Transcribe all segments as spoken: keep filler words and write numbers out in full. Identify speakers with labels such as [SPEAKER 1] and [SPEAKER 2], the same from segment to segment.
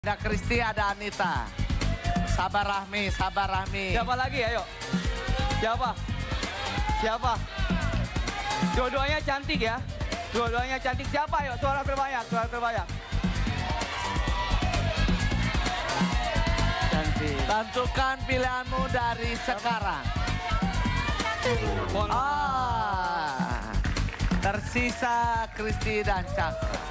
[SPEAKER 1] Ada Kristi, ada Anita. Sabar Rahmi, sabar Rahmi.
[SPEAKER 2] Siapa lagi, ayo? Siapa? Siapa? Dua-duanya cantik ya. Dua-duanya cantik. Siapa, ayo? Suara terbanyak, suara terbanyak.
[SPEAKER 1] Cantik. Tentukan pilihanmu dari sekarang. Ah, tersisa Kristi dan Cakra.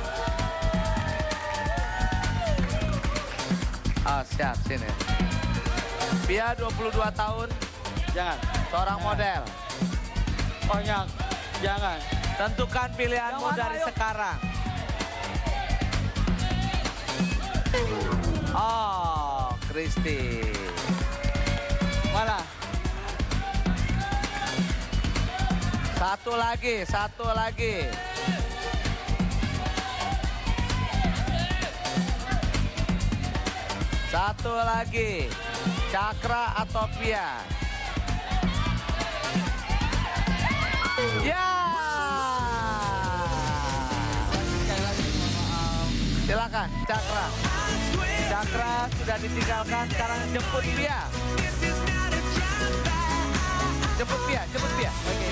[SPEAKER 1] Oh, siap, sini. Pia dua puluh dua tahun,
[SPEAKER 2] Jangan.
[SPEAKER 1] seorang
[SPEAKER 2] Jangan.
[SPEAKER 1] model.
[SPEAKER 2] Banyak. Jangan.
[SPEAKER 1] Tentukan pilihanmu
[SPEAKER 2] Yang mana,
[SPEAKER 1] dari
[SPEAKER 2] ayo?
[SPEAKER 1] sekarang. Oh, Kristi.
[SPEAKER 2] Mana?
[SPEAKER 1] Satu lagi, satu lagi. Satu lagi. Cakra atau Pia? Ya. Silakan, Cakra. Cakra sudah ditinggalkan, sekarang jemput Pia. Jemput Pia, jemput Pia.